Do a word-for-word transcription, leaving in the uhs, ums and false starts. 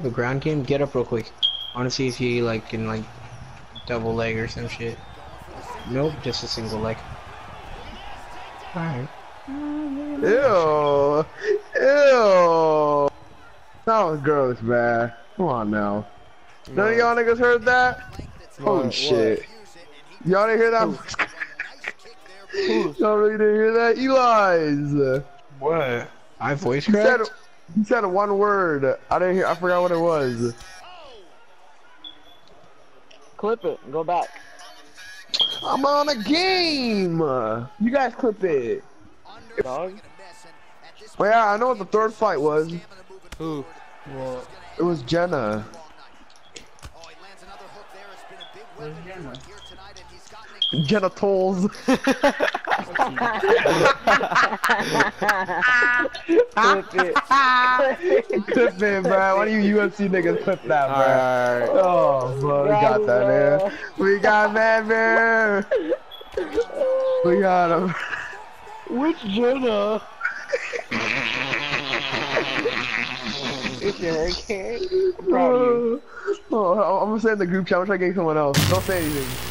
a ground game? Get up real quick. I wanna see if he like can like double leg or some shit. Nope, just a single leg. Alright. Ew. Ew. That was gross, man. Come on now. What? None of y'all niggas heard that? What? Holy shit. Y'all didn't hear that? Y'all really didn't hear that? Eli's. What? I voice he cracked? said, he said one word. I didn't hear. I forgot what it was. Clip it and go back. I'm on a game. You guys clip it. Dog. Well, yeah, I know what the third fight was. Who? Well, it was Jenna. Where's Jenna? Jennatals. Clip it. Clip it, bro. Why do you U F C niggas clip that, bro? Alright. Oh, bro, we got that, man. We got that, man. We got him. Which Jenna? It's your hurricane. I'm proud of you. Oh, I'm gonna say in the group chat. I'm trying to get someone else. Don't say anything.